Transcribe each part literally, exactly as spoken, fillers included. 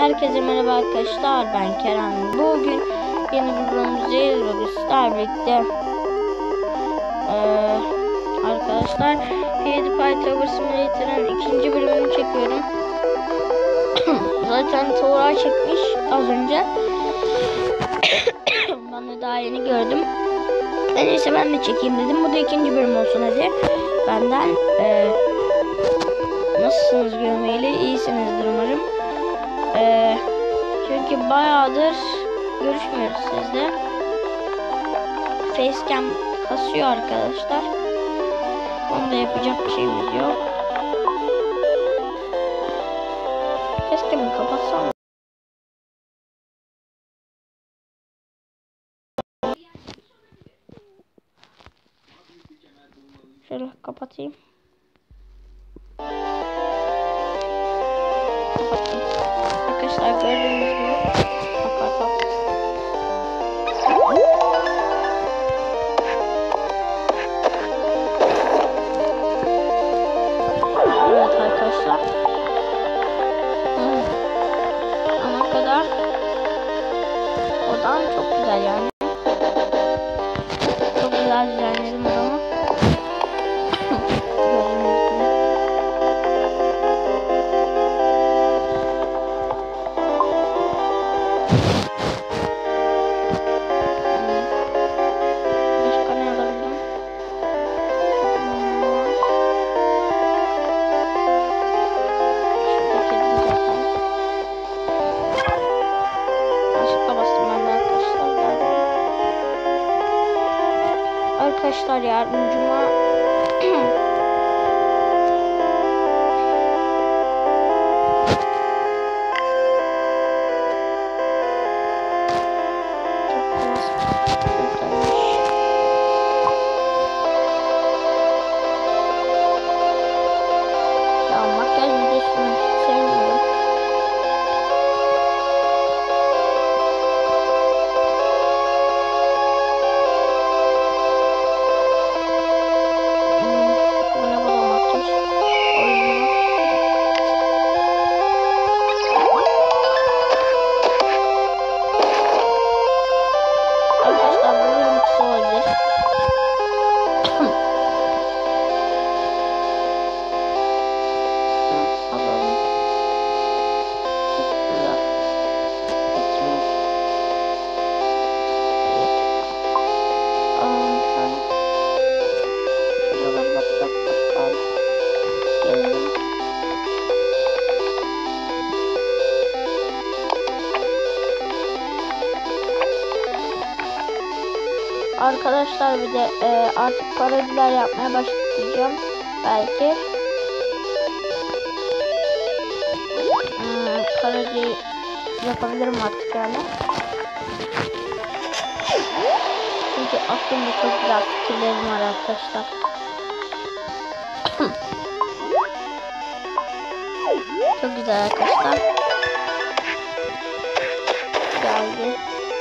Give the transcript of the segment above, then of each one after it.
Herkese merhaba arkadaşlar, ben Kerem. Bugün yeni bir bölümümüzdeyiz ve sizlerle birlikte ee, arkadaşlar PewDiePie Tower Simulator'ın ikinci bölümünü çekiyorum. Zaten Tuğra çekmiş az önce. Ben de daha yeni gördüm. En iyisi ben de çekeyim dedim. Bu da ikinci bölüm olsun hadi. Benden ee, nasılsınız görmeyeli? İyisinizdir umarım. Ee, çünkü bayağıdır görüşmüyoruz sizle. Facecam kasıyor arkadaşlar. Onda yapacak bir şeyimiz yok. Facecam'ı kapatsam. Şöyle kapatayım. Kapatayım. Arkadaşlar gördüğünüz gibi bakalım. Evet arkadaşlar. Hmm. Ana kadar odan çok güzel yani. Çok güzel düzenledim odamı. Arkadaşlar yardımcıma ya makyaj videosunu sevmiyorum. Arkadaşlar bir de e, artık parodiler yapmaya başlayacağım belki. Hmm, parodi yapabilirim artık yani. Çünkü aklımda çok güzel fikirlerim var arkadaşlar. Çok güzel arkadaşlar. Geldi.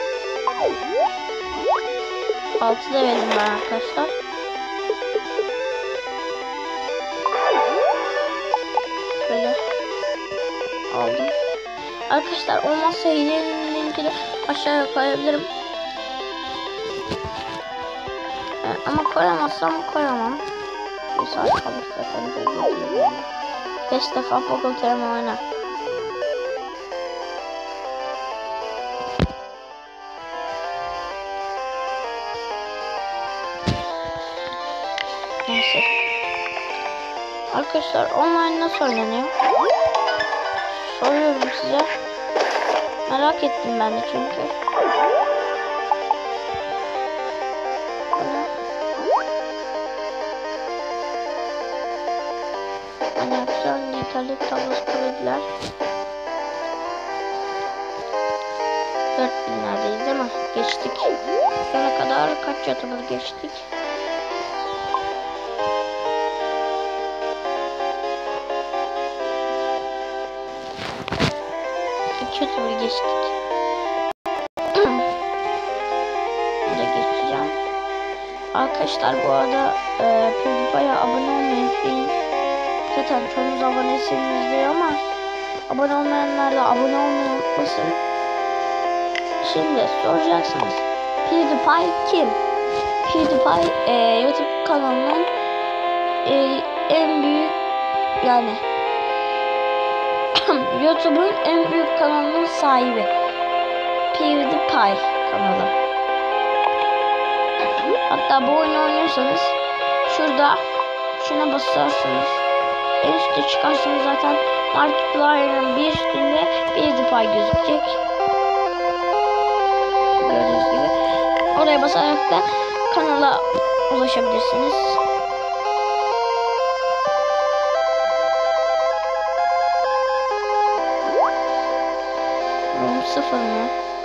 altı levelim var arkadaşlar. Şöyle aldım. Arkadaşlar olmazsa hilenin linkini aşağıya koyabilirim. Evet, ama koyamazsam koyamam. Bir saat kalırsa ben beş defa Pogo Termo oyna. Neyse. Arkadaşlar online nasıl oynanıyor? Soruyorum size. Merak ettim ben de çünkü. Hani yapacağım yeterli tablosu parodiler. dört binlerdeyiz değil mi? Geçtik. Şuna kadar kaç youtuber geçtik? YouTube'u geçtik. Burada geçeceğim. Arkadaşlar bu arada e, PewDiePie'ye abone olmayı unutmayın. Zaten çoğunuz abonesiniz diyor ama Abone olmayanlar da abone olmayı unutmasın. Şimdi soracaksınız, PewDiePie kim? PewDiePie e, YouTube kanalının e, en büyük, yani YouTube'un en büyük kanalının sahibi. PewDiePie kanalı. Hatta bu oyunu oynuyorsanız şurada şuna basarsınız, en üstte çıkarsanız zaten Markiplier'ın bir üstünde PewDiePie gözükecek. Gördüğünüz gibi. Oraya basarak da kanala ulaşabilirsiniz. Rom sıfır mı?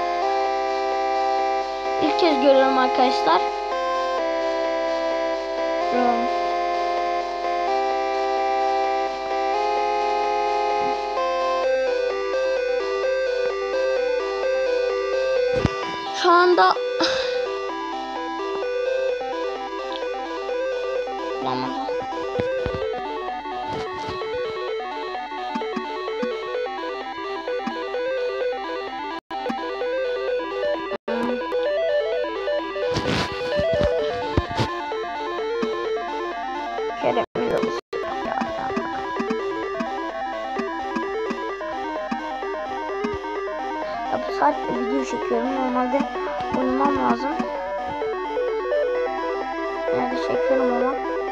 İlk kez görüyorum arkadaşlar. Rom. Şu anda bulamadım. Ya bu saatte video çekiyorum. Normalde uyumam lazım. Nerede çekiyorum ama.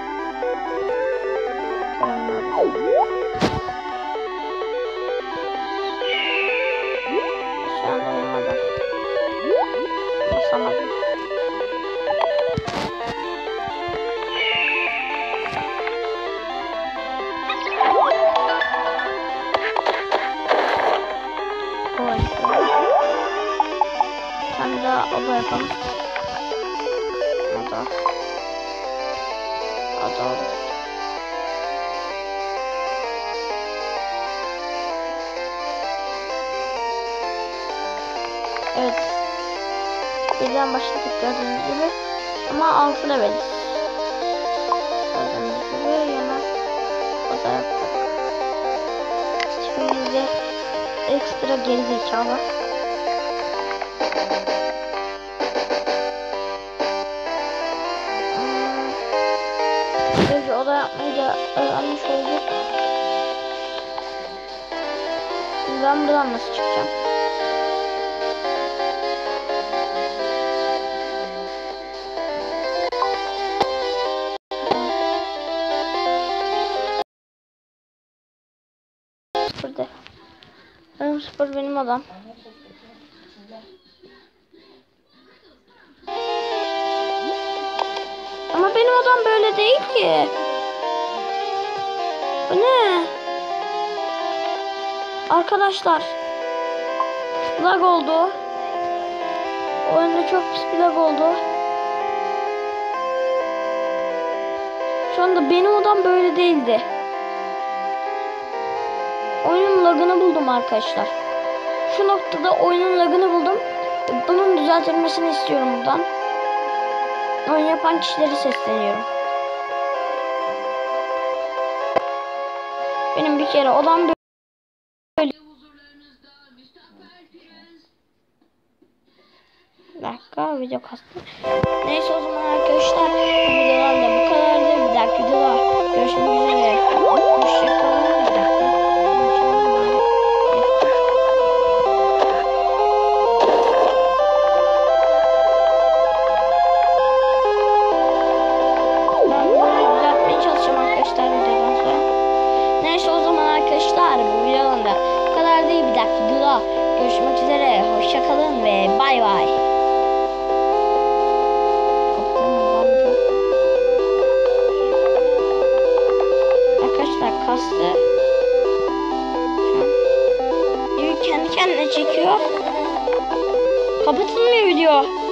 Şu anda uyumadım. Basamadım. Bir daha oda yapalım. Oda. Oda olur. Evet. Birden başladık gördüğünüz gibi. Ama altı leveliz. Gördüğünüz gibi yana oda yaptık. Şimdi de ekstra geri zekalı. Böylece oda yapmayı da öğrenmiş olduk. Şimdi ben buradan nasıl çıkacağım? Burada. Benim sıfır benim odam. Ama benim odam böyle değil ki. Bu ne? Arkadaşlar. Lag oldu. Oyunda çok pis bir lag oldu. Şu anda benim odam böyle değildi. Oyunun lagını buldum arkadaşlar. Şu noktada oyunun lagını buldum. Bunun düzeltilmesini istiyorum buradan. Oyun yapan kişileri sesleniyorum. Benim bir kere odam böyle. Bir dakika, video kastı. Neyse o zaman arkadaşlar, bu videodan da bu kadardı. Bir dahaki videoda görüşmek üzere. Hoşçakalın. Bir dakika. Neyse o zaman arkadaşlar, bu videodan da bu kadar değil. Bir dakika videoda görüşmek üzere. Hoşçakalın ve bay bay. Arkadaşlar kastı. Şu an kendi kendine çekiyor. Kapatılmıyor video.